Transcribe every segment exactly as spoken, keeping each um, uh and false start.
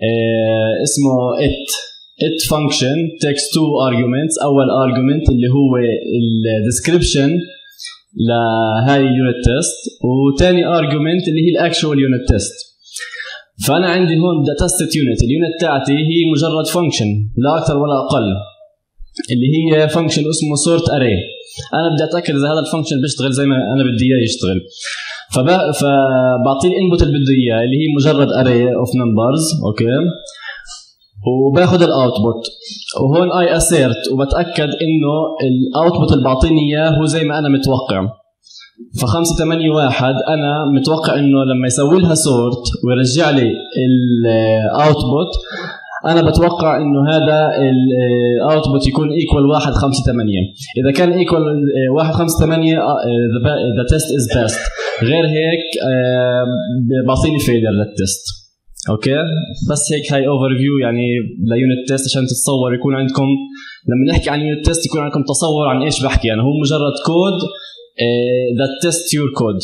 آه اسمه it it function takes two arguments. اول argument اللي هو ال description لهاي unit test، وثاني argument اللي هي ال actual unit test. فانا عندي هون بدي تست يونت، اليونت تاعتي هي مجرد فانكشن لا اكثر ولا اقل، اللي هي فانكشن اسمه sort array. انا بدي اتاكد اذا هذا الفانكشن بيشتغل زي ما انا بدي اياه يشتغل، فبعطيه الانبوت اللي بده اياه اللي هي مجرد array of numbers. اوكي، وباخذ الاوتبوت، وهون اي اسيرت وبتاكد انه الاوتبوت اللي بعطيني اياه هو زي ما انا متوقع. فخمسة ثمانية واحد أنا متوقع إنه لما يسوي لها سورت ويرجع لي الأوتبوت، أنا بتوقع إنه هذا الأوتبوت يكون إيكوال واحد خمسة ثمانية. إذا كان إيكوال واحد خمسة ثمانية the test is passed، غير هيك بعطيني failure للتست. أوكي، بس هيك هاي أوفر فيو يعني ليونت تيست عشان تتصور، يكون عندكم لما نحكي عن يونت تيست يكون عندكم تصور عن إيش بحكي. يعني هو مجرد كود Uh, that test your code.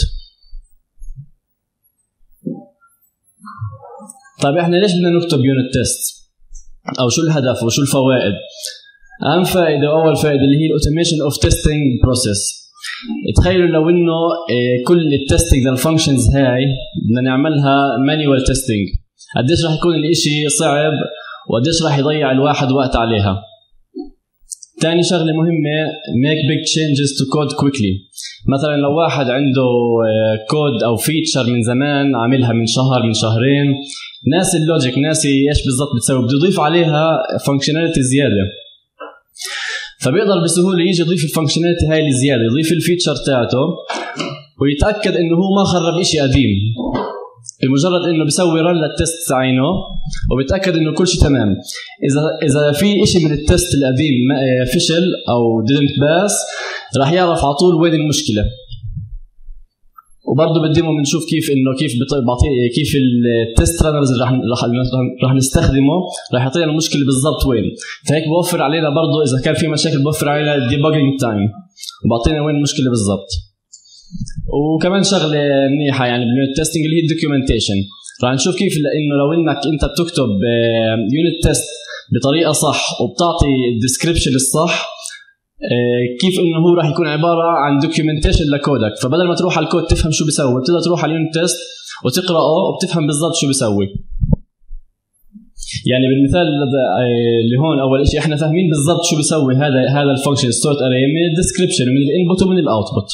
طيب احنا ليش بدنا نكتب يونت تيست؟ او شو الهدف وشو الفوائد؟ اهم فائده واول فائده اللي هي الاوتوميشن اوف تيستينج بروسيس. تخيلوا لو انه كل التستنج للفانكشنز هاي بدنا نعملها مانيوال تيستينج، قديش راح يكون الاشي صعب وقديش راح يضيع الواحد وقت عليها. تاني شغله مهمه make big changes to code quickly. مثلا لو واحد عنده كود او فيتشر من زمان عاملها من شهر من شهرين، ناسي اللوجيك، ناسي ايش بالضبط بتسوي، بده يضيف عليها فانكشناليتي زياده، فبيقدر بسهوله يجي يضيف الفانكشناليتي هاي الزياده، يضيف الفيتشر تاعته ويتاكد انه هو ما خرب شيء قديم، بمجرد انه بيسوي رن للتست عينه وبيتاكد انه كل شيء تمام. اذا اذا في شيء من التست القديم فشل او didn't pass راح يعرف على طول وين المشكله. وبرضه بالديمو بنشوف كيف انه كيف بعطي كيف التست رانرز راح راح راح نستخدمه راح يعطينا المشكله بالضبط وين. فهيك بوفر علينا برضه اذا كان في مشاكل بوفر علينا الديباجنج تايم وبعطينا وين المشكله بالضبط. وكمان شغله منيحه يعني باليونت تيستنج اللي هي الدوكيومنتيشن. راح نشوف كيف لانه لو انك انت بتكتب يونت تيست بطريقه صح وبتعطي الديسكربشن الصح، كيف انه هو راح يكون عباره عن دوكيومنتيشن لكودك. فبدل ما تروح على الكود تفهم شو بيسوي، بتقدر تروح على اليونت تيست وتقراه وبتفهم بالضبط شو بيسوي. يعني بالمثال اللي هون اول شيء احنا فاهمين بالضبط شو بيسوي هذا هذا الفانكشن سورت اري من الديسكربشن من الانبوت ومن الاوتبوت.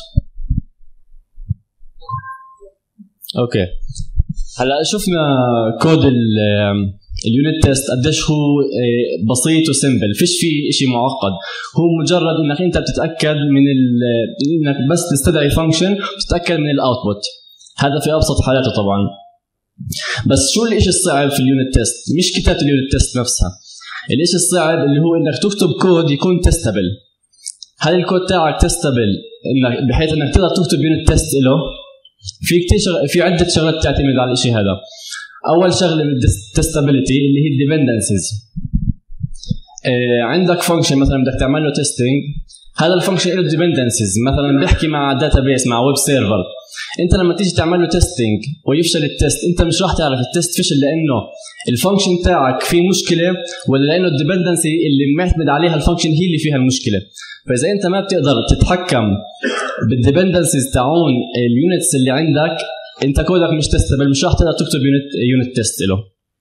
اوكي، هلا شفنا كود اليونت تيست قديش هو بسيط وسمبل، فيش فيه شيء معقد، هو مجرد انك انت بتتاكد من انك بس تستدعي فانكشن وتتاكد من الاوتبوت. هذا في ابسط حالاته طبعا. بس شو الاشي الصعب في اليونت تيست؟ مش كتابه اليونت تيست نفسها، الاشي الصعب اللي هو انك تكتب كود يكون تستبل. هل الكود تاعك تستبل انك بحيث انك تقدر تكتب يونت تيست له؟ في كتير شغ... في عده شغلات تعتمد على الشيء هذا. اول شغله بالتستابيليتي اللي هي الديبندنسز. آه عندك فانكشن مثلا بدك تعمل له تيستينج، هذا الفانكشن له ديبندنسز، مثلا بيحكي مع داتابيس مع ويب سيرفر. انت لما تيجي تعمل له تيستينج ويفشل التيست، انت مش راح تعرف التيست فشل لانه الفانكشن تاعك فيه مشكله ولا لانه الديبندنسي اللي معتمد عليها الفانكشن هي اللي فيها المشكله. فاذا انت ما بتقدر تتحكم بالديبندنسيز تاعون اليونتس اللي عندك، انت كودك مش تستبل، مش راح تقدر تكتب يونت يونت تيست له.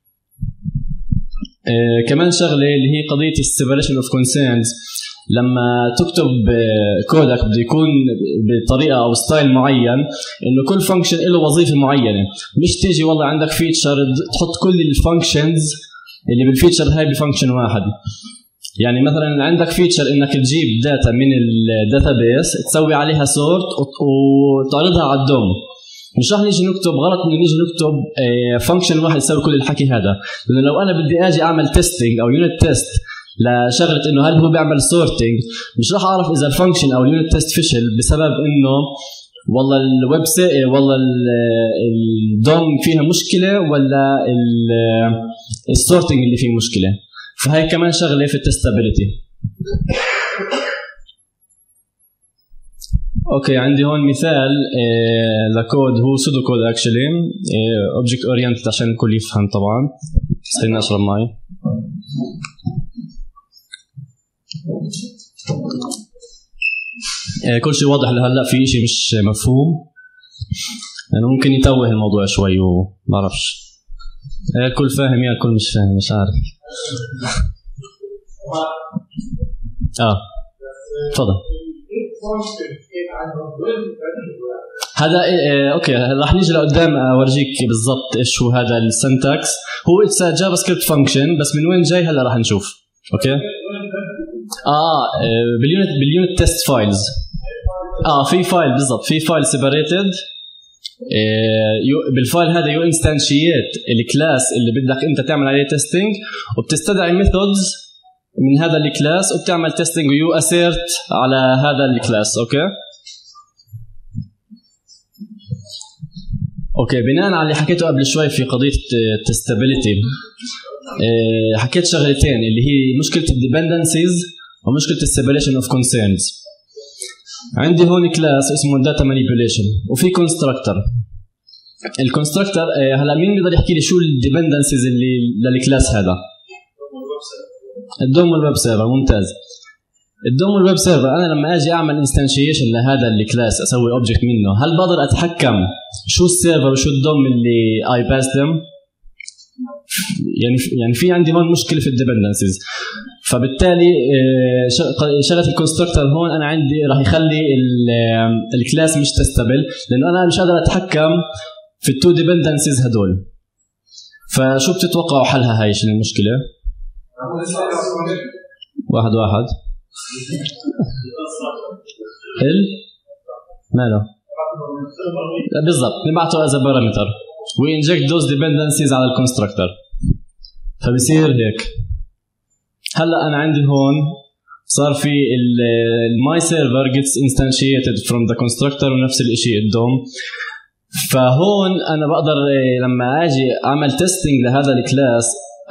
آه كمان شغله اللي هي قضيه السيبريشن اوف كونسيرنز. لما تكتب كودك بده يكون بطريقه او ستايل معين، انه كل فانكشن له وظيفه معينه، مش تيجي والله عندك فيتشر تحط كل الفانكشنز اللي بالفيتشر هاي بفانكشن واحد. يعني مثلا عندك فيتشر انك تجيب داتا من الداتابيس تسوي عليها سورت وتعرضها على الدوم، مش راح نيجي نكتب غلط انه نيجي نكتب فانكشن واحد يسوي كل الحكي هذا. لانه لو انا بدي اجي اعمل تيستينج او يونت تيست لشغله انه هل هو بيعمل سورتنج، مش راح اعرف اذا الفانكشن او اليونت تيست فشل بسبب انه والله الويب سي والله الدوم فيها مشكله ولا السورتنج اللي فيه مشكله. فهي كمان شغله في التستابيليتي. اوكي، عندي هون مثال لكود هو سودو كود اكشلي اوبجكت اورينتد عشان الكل يفهم طبعا. استنى اشرب مي. كل شيء واضح لهلا، في شيء مش مفهوم يعني ممكن يتوه الموضوع شوي وما اعرفش. الكل فاهم يا الكل مش فاهم، مش عارف. اه تفضل. هذا إيه اوكي، راح نيجي لقدام اورجيك بالضبط ايش هو هذا السنتكس. هو اتس جافا سكريبت فانكشن، بس من وين جاي هلا راح نشوف. اوكي اه باليونت باليونت تيست فايلز. اه في فايل بالضبط، في فايل سيبريتد. بالفايل هذا يو انستانشيت الكلاس اللي بدك انت تعمل عليه تيستينج، وبتستدعي ميثودز من هذا الكلاس وبتعمل تيستينج ويو اسيرت على هذا الكلاس. اوكي اوكي بناء على اللي حكيته قبل شوي في قضيه تستابيليتي، حكيت شغلتين اللي هي مشكله الديبندنسيز ومشكله السيبريشن اوف كونسيرنز. عندي هون كلاس اسمه داتا مانيبيوليشن وفي كونستراكتور. الكونستراكتور هلا مين بيقدر يحكي لي شو الديبندنسيز اللي للكلاس هذا؟ الدوم والويب سيرفر. ممتاز. الدوم والويب سيرفر انا لما اجي اعمل انستنشيشن لهذا الكلاس اسوي اوبجكت منه، هل بقدر اتحكم شو السيرفر وشو الدوم اللي اي باس ذم؟ يعني يعني في عندي هون مشكله في الديبندنسيز. فبالتالي شغله الكونستراكتور هون انا عندي راح يخلي الكلاس مش تستبل، لانه انا مش قادر اتحكم في التو ديبندنسيز هدول. فشو بتتوقعوا حلها هاي المشكله؟ واحد واحد ال ماله بالضبط نبعته از بارامتر وينجكت دوز ديبندنسيز على الكونستراكتور، فبصير هيك. هلا انا عندي هون صار في الماي سيرفر جيتس انستانشيتد فروم ذا كونستراكتور ونفس الشيء الدوم. فهون انا بقدر لما اجي اعمل تيستينج لهذا الكلاس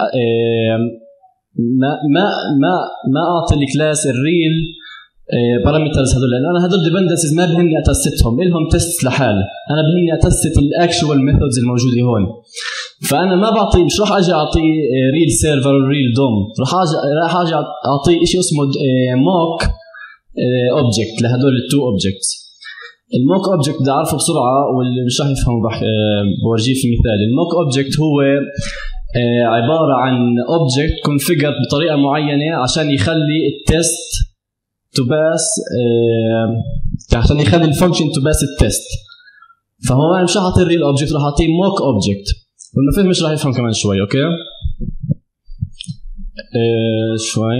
ما ما ما ما اعطي الكلاس الريل بارامترز هذول، لان انا هذول ديبندنسيز ما بهمني اتستهم، لهم تيست لحال، انا بهمني اتست الاكشوال ميثودز الموجوده هون. فانا ما بعطي، مش راح اجي اعطي ريل سيرفر وريل دوم، راح اجي راح اجي اعطي شيء اسمه موك اوبجكت لهذول التو اوبجكتس. الموك اوبجكت بدي اعرفه بسرعه واللي مش راح يفهمه بورجيه في مثال. الموك اوبجكت هو عباره عن اوبجكت كونفيجر بطريقه معينه عشان يخلي التيست تو باس، عشان يخلي الفانكشن تو باس التيست. فهو انا مش راح اعطي الريل اوبجكت، راح اعطيه موك اوبجكت، واللي فهم مش راح يفهم كمان شوي. اوكي اه شوي.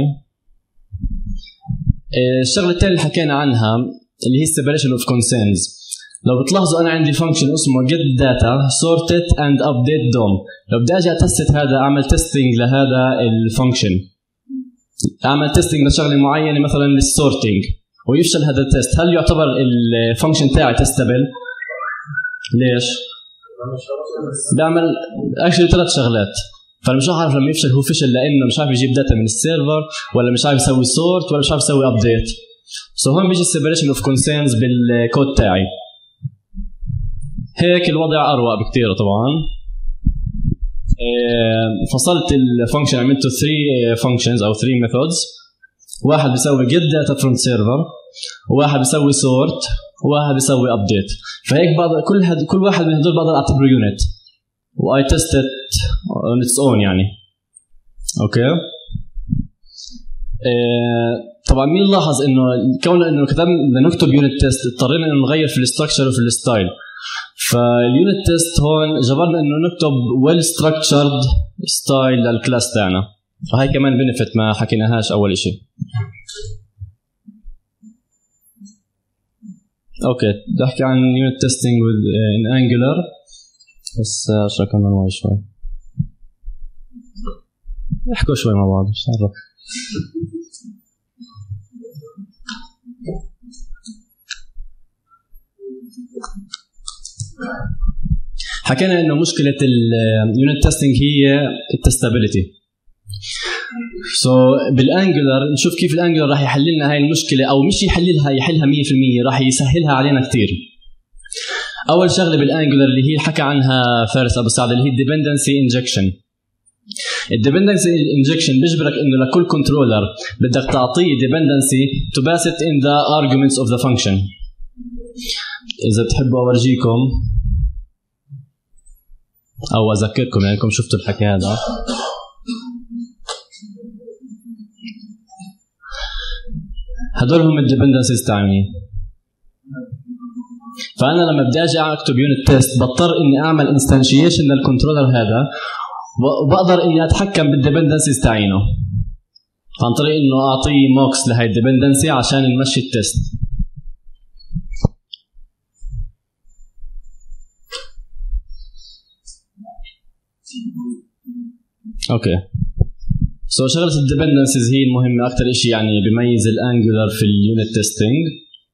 اه الشغله الثانيه اللي حكينا عنها اللي هي separation of concerns. لو بتلاحظوا انا عندي فانكشن اسمه get data sorted and update dom. لو بدي اجي اتست هذا، اعمل تيستينج لهذا الفانكشن، اعمل تيستينج لشغله معينه مثلا للسورتنج ويفشل هذا التست، هل يعتبر الفانكشن تاعي تستبل؟ ليش؟ بعمل اكشلي ثلاث شغلات. فانا مش عارف لما يفشل هو فشل لانه مش عارف يجيب داتا من السيرفر، ولا مش عارف يسوي سورت، ولا مش عارف يسوي ابديت. سو هون بيجي السيبريشن اوف كونسيرنز بالكود تاعي. هيك الوضع اروق بكثير طبعا. فصلت الفانكشن، عملته ثلاثة فانكشنز او ثلاثة ميثودز. واحد بيسوي get data from server، وواحد بيسوي sort، وواحد بيسوي update. فهيك بقدر كل هد... كل واحد من هدول بقدر اعتبره يونت واي تيست ات اون اتس اون يعني. اوكي اه طبعا مين لاحظ انه كون انه كتبنا نكتب يونت تيست اضطرينا انه نغير في الاستراكشر وفي الستايل. فاليونت تيست هون جبرنا انه نكتب ويل ستراكشرد ستايل للكلاس تاعنا، فهي كمان بنفت ما حكيناهاش اول شيء. اوكي بدي احكي عن يونت تيستينج ان انجولار، بس اشرح كمان معي شوي. احكوا شوي مع بعض مش عارف. حكينا انه مشكله اليونت تيستينج هي التستابيليتي. سو so, بالانجولار نشوف كيف الانجولار راح يحل لنا هاي المشكله، او مش يحللها يحلها مية بالمية، راح يسهلها علينا كثير. اول شغله بالانجولار اللي هي حكى عنها فارس ابو سعد اللي هي الديبندنسي انجكشن. الديبندنسي انجكشن بيجبرك انه لكل كنترولر بدك تعطيه ديبندنسي to pass it in the arguments of the function. اذا بتحبوا اورجيكم او اذكركم لانكم شفتوا الحكي هذا. هدول هم الديبندنسيز تاعي. فانا لما بدي اجي اكتب يونت تيست بضطر اني اعمل انستانشيشن للكنترولر هذا، وبقدر اني اتحكم بالديبندنسيز تاعينه عن طريق انه اعطيه موكس لهي الديبندنسي عشان نمشي التيست. اوكي سو so, شغله الديبندنسيز هي المهمه اكثر شيء، يعني بيميز الانجولار في اليونت تيستينج.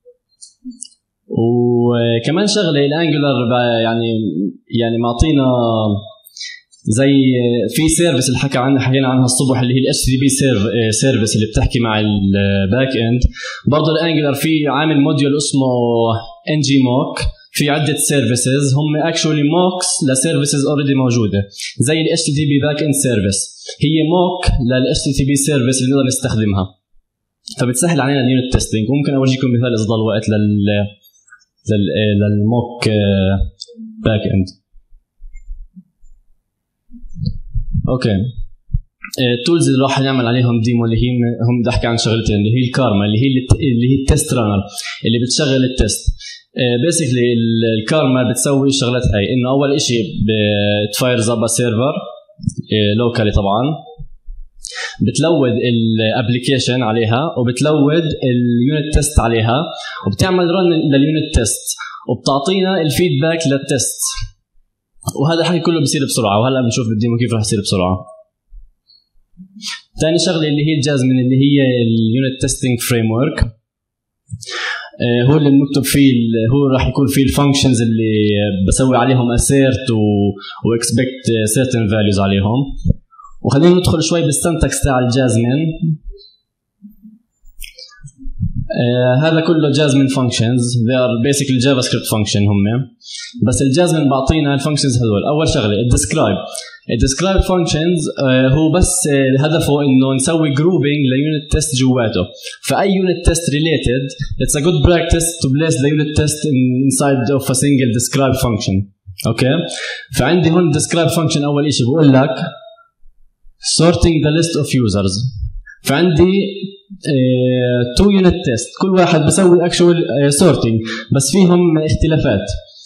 وكمان شغله الانجولار يعني يعني معطينا زي في سيرفيس اللي حكى عنها حكينا عنها الصبح اللي هي الاتش تي بي سيرفيس اللي بتحكي مع الباك اند. برضه الانجولار في عامل موديول اسمه ان جي موك، في عده سيرفيسز هم اكشولي موكس لسيرفيسز اوريدي موجوده، زي الاتش تي بي باك اند سيرفيس هي موك للاتش تي بي سيرفيس اللي نقدر نستخدمها، فبتسهل علينا اليونت تيستينج. ممكن اورجيكم مثال اذا ضل وقت لل للموك باك اند. اوكي التولز اللي راح نعمل عليهم ديمو اللي هي هم بدي احكي عن شغلتين، اللي هي الكارما اللي هي اللي هي التست رانر اللي بتشغل التست. بيسكلي الكارما بتسوي الشغلات هاي، انه اول شيء بتفايرز اب سيرفر لوكالي طبعا، بتلود الابلكيشن عليها وبتلود اليونت تيست عليها وبتعمل رن لليونت تيست وبتعطينا الفيدباك للتيست. وهذا الحكي كله بيصير بسرعه، وهلا بنشوف بالديمو كيف راح يصير بسرعه. ثاني شغله اللي هي الجازمين اللي هي اليونت تيستينج فريم ورك، هو اللي بنكتب فيه، هو راح يكون فيه الفانكشنز اللي بسوي عليهم اسيرت واكسبكت سيرتن فاليوز عليهم. وخلينا ندخل شوي بالسنتكس تاع الجازمين. آه هذا كله جازمين فانكشنز، they are basically جافا سكريبت فانكشن هم، بس الجازمين بعطينا الفانكشنز هذول. اول شغله الديسكرايب، الديسكرايب فانكشنز آه هو بس آه هدفه انه نسوي جروبينج ليونت تيست جواته، فاي يونت تيست ريليتد it's a good practice to place the unit test inside of a single describe function. اوكي فعندي هون describe function اول شيء بقول لك sorting the list of users، فعندي تو uh, unit test كل واحد بسوي actual uh, sorting بس فيهم اختلافات.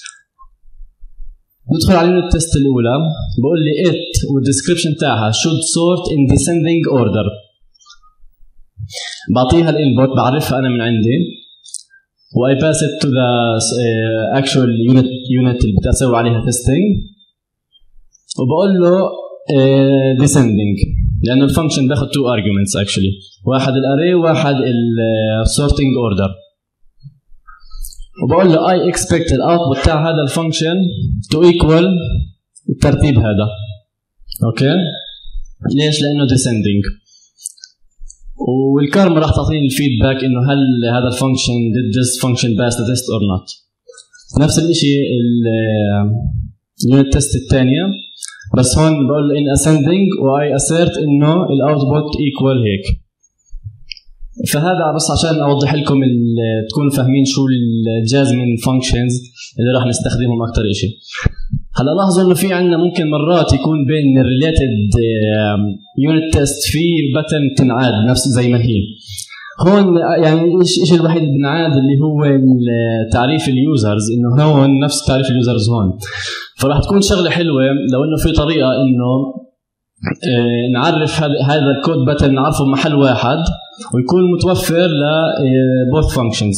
ندخل على اليونت تيست الاولى بقول لي it والديسكربشن تاعها should sort in descending order، بعطيها الانبوت بعرفها انا من عندي و I pass it to the uh, actual unit unit اللي بدي اسوي عليها testing وبقول له uh, descending لأنه الفانكشن باخذ two arguments actually، واحد الاري وواحد الsorting order. وبقول له I expect الاوتبوت تاع هذا الفانكشن to equal الترتيب هذا. اوكي ليش؟ لأنه descending. والكارما راح تعطيني الفيدباك انه هل هذا الفانكشن did this function pass the test or not. نفس الشيء اليونت تيست الثانية، بس هون بقول له in ascending و I assert انه الاوتبوت equal هيك. فهذا بس عشان اوضح لكم تكونوا فاهمين شو الجازمين فانكشنز اللي راح نستخدمهم اكثر شيء. هلا لاحظوا انه في عندنا ممكن مرات يكون بين الريليتد يونت تيست في باترن تنعاد نفس زي ما هي هون. يعني الشيء الوحيد اللي بنعاد اللي هو تعريف اليوزرز، انه هون نفس تعريف اليوزرز هون. فراح تكون شغله حلوه لو انه في طريقه انه نعرف هذا الكود باترن نعرفه بمحل واحد ويكون متوفر ل both functions.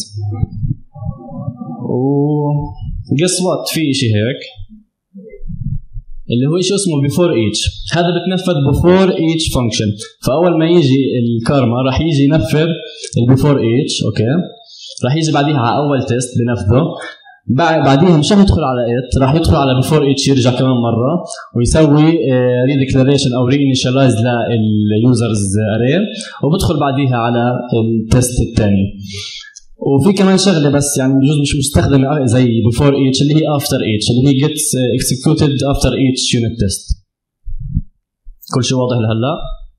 و guess what في شيء هيك اللي هو شيء اسمه before each، هذا بتنفذ before each function. فاول ما يجي الكارما راح يجي ينفذ before each. اوكي راح يجي بعديها على اول تيست بنفذه، بعديها مش راح يدخل على it، راح يدخل على before each يرجع كمان مره ويسوي redeclaration او reinitialize لليوزرز array وبدخل بعديها على التيست الثاني. وفي كمان شغله بس يعني بجوز مش مستخدمه زي before each اللي هي after each اللي هي gets executed after each unit test. كل شيء واضح لهلا؟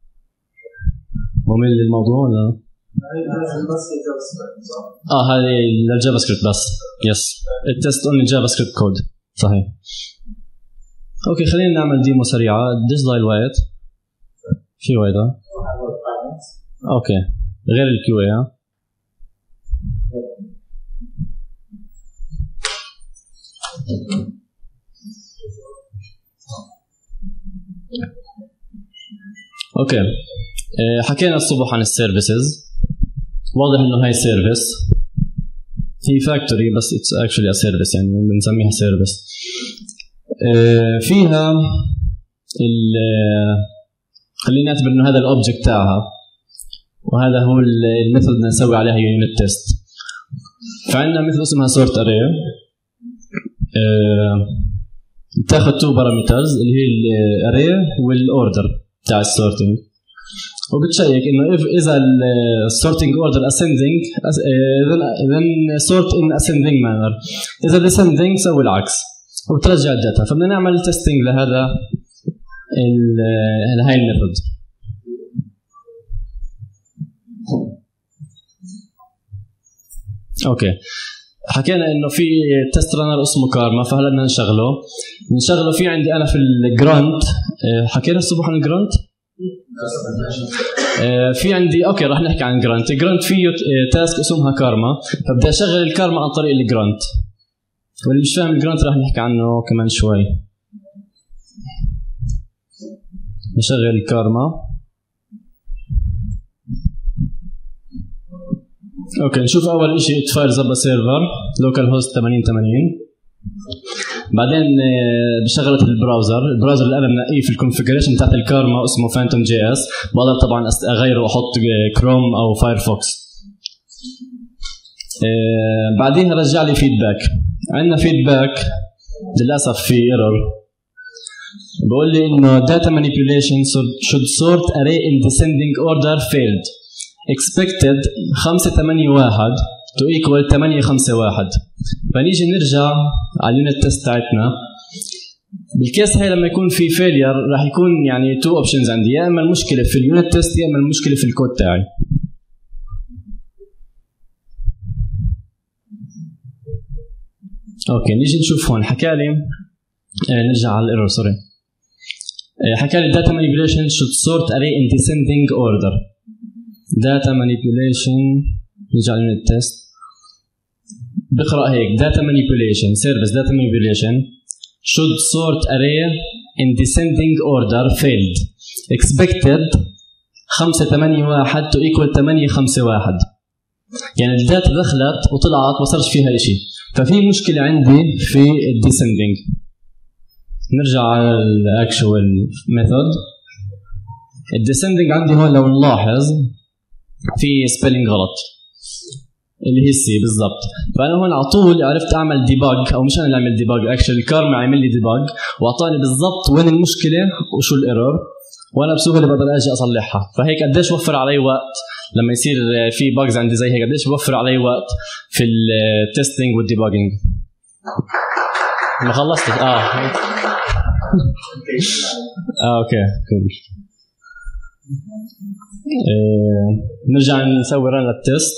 ممل الموضوع ولا؟ اه هذه للجافا سكريبت بس. يس التست اون جافا سكريبت كود صحيح. اوكي خلينا نعمل ديمو سريعه. ديش ضايل وايت في وايد. اوكي غير الكيو اي. ها اوكي أه حكينا الصبح عن السيرفيسز. واضح انه هاي سيرفيس في فاكتوري بس اتس اكشلي ا سيرفيس يعني بنسميها سيرفيس. أه فيها ال خلينا نعتبر انه هذا الاوبجكت تاعها وهذا هو الميثود اللي نسوي عليها يونت تيست. فعندنا مثل اسمها سورت اري بتاخذ تو بارامترز اللي هي الاري والاوردر تاع السورتنج وبتشيك انه اذا السورتنج اوردر اسندنج then sort in ascending manner. اذا descending سوي العكس وبترجع الداتا. فبدنا نعمل تيستينج لهذا هاي الميثود. اوكي حكينا انه في تيست رانر اسمه كارما فهلا بدنا نشغله. نشغله في عندي انا في الجرانت. حكينا الصبح عن الجرانت. في عندي اوكي راح نحكي عن جرانت. جرانت فيه تاسك اسمها كارما فبدي اشغل الكارما عن طريق الجرانت. واللي مش فاهم الجرانت راح نحكي عنه كمان شوي. نشغل الكارما. اوكي نشوف اول شيء فاير زبا سيرفر لوكال هوست ثمانين ثمانين. بعدين بشغلت البراوزر. البراوزر اللي انا منقيه في الكونفيجريشن تاعت الكارما اسمه فانتوم جي اس. بقدر طبعا اغيره واحط كروم او فايرفوكس. بعدين رجع لي فيدباك. عندنا فيدباك للاسف في ايرور بقول لي انه data manipulation should sort array in descending order failed. expected خمسة ثمانية واحد to equal ثمانية خمسة واحد. فنيجي نرجع على اليونت تيست تاعتنا. بالكيس هاي لما يكون في فيلير راح يكون يعني تو اوبشنز عندي، يا اما المشكله في اليونت تيست يا اما المشكله في الكود تاعي. اوكي نيجي نشوف هون حكالي آه نرجع على الايرور سوري. آه حكالي data manipulation should sort array in descending order. data manipulation نرجع على اليونت تيست بقرأ هيك data manipulation service data manipulation should sort array in descending order failed expected خمسة ثمانية واحد to equal ثمانية خمسة واحد. يعني الداتا دخلت وطلعت ما صارش فيها شيء، ففي مشكلة عندي في الديسندنج. نرجع على الاكشوال ميثود. الديسندنج عندي هون لو نلاحظ في سبيلنج غلط اللي هي السي بالضبط. فانا هون على طول عرفت اعمل ديباج، او مش انا اللي اعمل ديباج، اكشلي الكارما عمل لي ديباج واعطاني بالضبط وين المشكله وشو الايرور، وانا بسهوله بقدر اجي اصلحها. فهيك قديش وفر علي وقت لما يصير في باجز عندي زي هيك، قديش بوفر علي وقت في التستنج والديباجنج. ما خلصت اه اه اوكي كول. آه. نرجع نسوي رن للتست.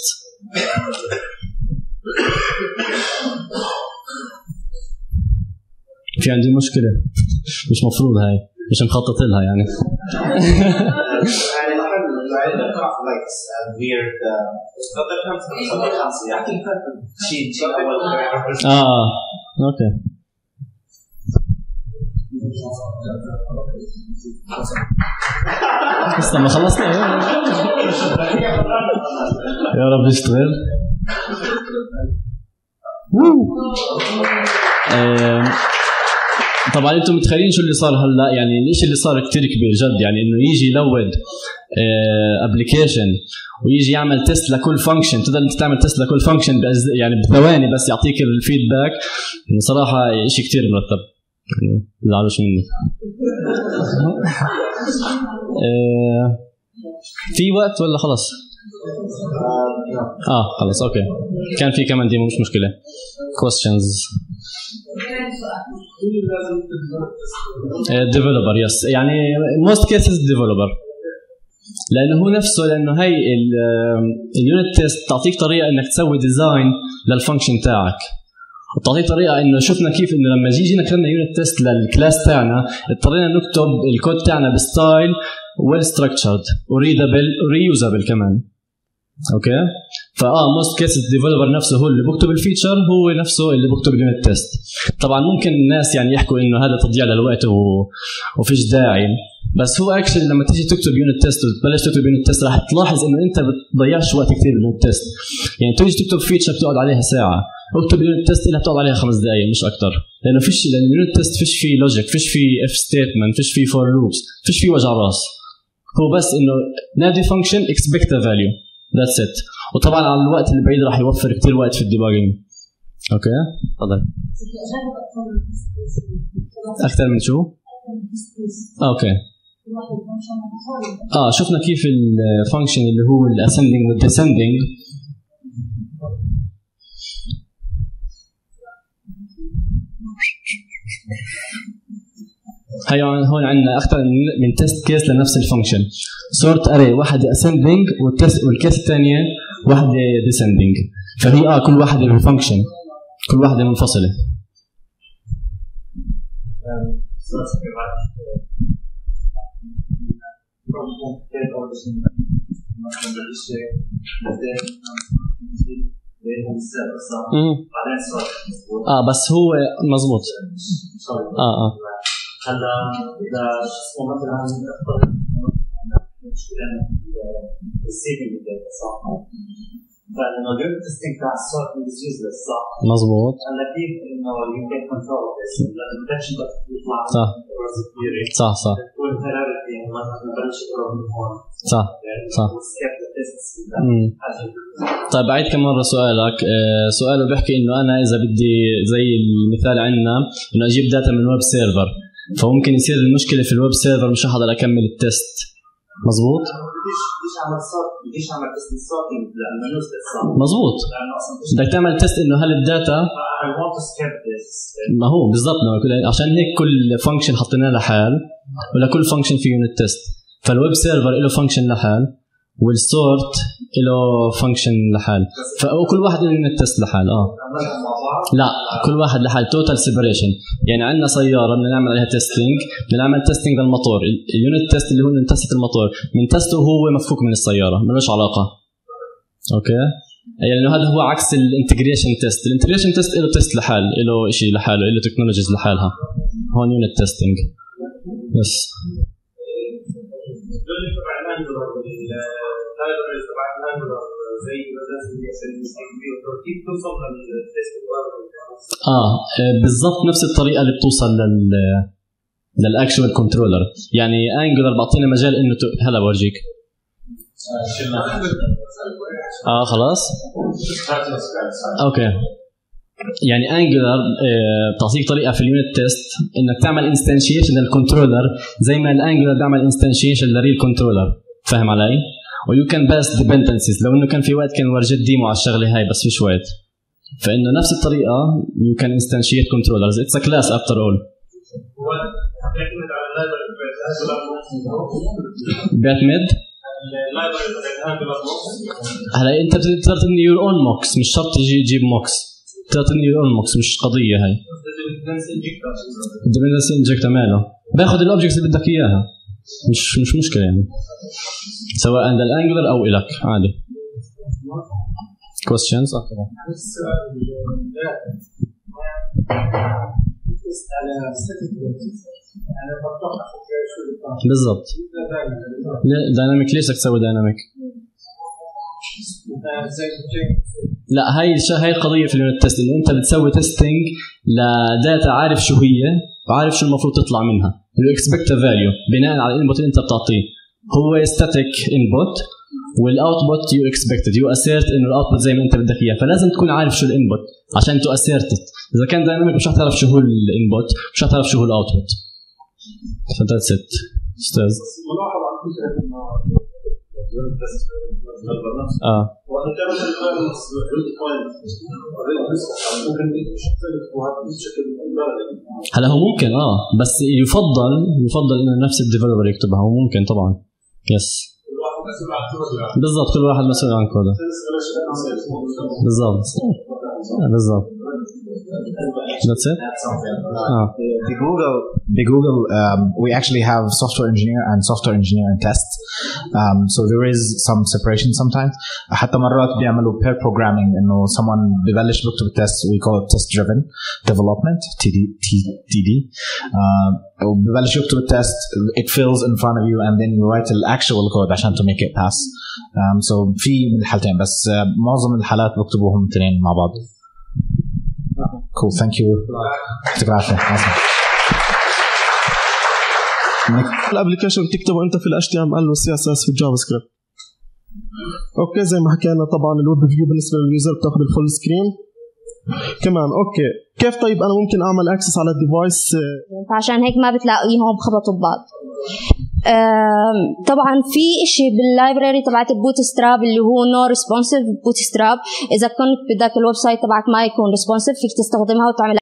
في عندي مشكلة مش مفروض، هاي مش مخطط لها يعني. اه اوكي لسه ما خلصنا يا رب يشتغل. طبعا انتم متخيلين شو اللي صار هلا، يعني الشيء اللي صار كثير كبير جد، يعني انه يجي يلود ابلكيشن ويجي يعمل تيست لكل فانكشن. تقدر انت تعمل تيست لكل فانكشن يعني بثواني بس يعطيك الفيدباك. يعني صراحه شيء كثير مرتب، يعني لا علوش مني. في وقت ولا خلص؟ اه خلص اوكي. كان في كمان ديمو مش مشكله. questions ديفلوبر يس يعني موست كيسز ديفلوبر لانه هو نفسه لانه هي اليونت تيست تعطيك طريقه انك تسوي ديزاين للفانكشن تاعك وتعطيك طريقه انه شفنا كيف انه لما جينا كتبنا يونت تيست للكلاس تاعنا اضطرينا نكتب الكود تاعنا بستايل ويل ستراكتشرد وريدابل وريوزابل كمان اوكي فاه موست كيسز ديفلوبر نفسه هو اللي بكتب الفيتشر هو نفسه اللي بكتب اليونت تيست طبعا ممكن الناس يعني يحكوا انه هذا تضييع للوقت و... وفيش داعي بس هو اكشلي لما تيجي تكتب يونت تيست وتبلش تكتب يونت تيست راح تلاحظ انه انت بتضيعش وقت كثير باليونت تيست يعني تيجي تكتب فيتشر بتقعد عليها ساعه اكتب يونت تيست اللي بتقعد عليها خمس دقائق مش اكثر لانه فيش لان اليونت تيست فيش فيه لوجيك فيش فيه اف ستيتمنت فيش فيه فور لوبس فيش فيه وجع راس هو بس انه نادي فانكشن اكسبكت ا فاليو ذاتس ات وطبعا على الوقت البعيد راح يوفر كثير وقت في الديباجينج اوكي تفضل اكثر من شو اوكي اه شفنا كيف الفانكشن اللي هو الاسندنج والديسندنج هي هون عندنا اكثر من تيست كيس لنفس الفانكشن سورت اري واحده اسندنج والتست والكيس الثانيه واحده ديسندنج فهي اه كل واحده من فانكشن كل واحده منفصله اه بس هو مزبوط اه اه هلا اذا اسمه مثلا السيفنج داتا صح فانه اليونت تيستنج تاع السورت از يوزلس صح مزبوط هلا كيف انه يمكن كنترول بس لما بدكش يطلع صح صح صح تكون ثيرابي مثلا بلش يضرب من هون صح صح طيب بعيد كم مره سؤالك آه سؤاله بيحكي انه انا اذا بدي زي المثال عندنا انه اجيب داتا من ويب سيرفر فممكن يصير المشكله في الويب سيرفر مش هقدر اكمل التست مزبوط بديش بديش اعمل صوت بديش اعمل تيست سورتنج لانه يوزلس صح مزبوط بدك تعمل تيست انه هل الداتا I want to skip this ما هو بالضبط عشان هيك كل فانكشن حطيناه لحال ولا كل فانكشن فيه يونت تيست فالويب سيرفر له فانكشن لحال والسورت له فانكشن لحال فكل واحد له يونت تيست لحال اه لا كل واحد لحال توتال سيبريشن يعني عندنا سياره بدنا نعمل عليها تيستينج بدنا نعمل تيستينج للموتور اليونت تيست اللي هو من تيست الموتور من تيسته هو مفكوك من السياره ملوش علاقه اوكي يعني هذا هو عكس الانتجريشن تيست الانتجريشن تيست له تيست لحال له شيء لحاله له تكنولوجيز لحالها هون يونت تيستينج بس اه بالضبط نفس الطريقه اللي بتوصل لل للاكشوال كنترولر يعني انجولار بعطينا مجال انه ت... هلا بورجيك اه خلاص اوكي يعني انجولار بتعطيك طريقه في اليونت تيست انك تعمل انستنشيشن للكنترولر زي ما الانجولار بيعمل انستنشيشن للريل كنترولر فاهم علي؟ ويو كان باس ديبندنسيز لو انه كان في وقت كان ورجيت ديمو على الشغله هاي بس فيش وقت فانه نفس الطريقه يو كان انستنشيت كنترولرز اتس ا كلاس افتر اول بات ميد هلا انت بتقدر تبني يور اون موكس مش شرط تجي تجيب موكس بتقدر تبني يور اون موكس مش قضيه هاي الديبندنسي انجكتور ماله باخذ الاوبجكتس اللي بدك اياها مش مش مشكله يعني سواء عند الانجلر او الك عادي questions بالضبط دايناميك ليش بدك تسوي دايناميك لا هاي هاي القضيه في اليونت تيست انه انت بتسوي تيستينج لداتا عارف شو هي وعارف شو المفروض تطلع منها you expect a value بناء على الانبوت اللي انت بتعطيه هو static input والاوتبوت you expected you assert انه الاوتبوت زي ما انت بدك اياه فلازم تكون عارف شو الانبوت عشان تو assert it اذا كان دايناميك مش هتعرف شو هو الانبوت مش هتعرف شو هو الاوتبوت فذاتس ات استاذ ملاحظ على فكره انه اه هلا هو ممكن اه بس يفضل يفضل انه نفس الديفلوبر يكتبها. هو ممكن طبعا يس بالضبط كل واحد مسؤول عن كوده بالضبط بالضبط. That's it. Ah. The Google, the Google, um, we actually have software engineer and software engineer and test. Um, so there is some separation sometimes. حتى مرات بيعملوا pair programming إنه someone ببلش بكتب test, we call it test driven development T D T D. Uh, ببلش يكتب test, it fills in front of you and then you write the actual code عشان to make it pass. Um, so في من الحالتين بس uh, معظم الحالات بكتبوهم اثنين مع بعض. Cool, thank you. يعطيك العافية. الابلكيشن بتكتبه انت في ال إتش تي إم إل وال سي إس إس في الجافا سكريبت. اوكي زي ما حكينا طبعا الويب فيو بالنسبه لليوزر بتاخذ الفول سكرين كمان. اوكي كيف طيب انا ممكن اعمل اكسس على الديفايس؟ فعشان هيك ما بتلاقيهم بخبطوا ببعض. طبعا في شيء باللايبراري تبعت البوت ستراب اللي هو نو ريسبونسيف بوت ستراب. اذا كنت بدك الويب سايت تبعك ما يكون ريسبونسيف فيك تستخدمها وتعمل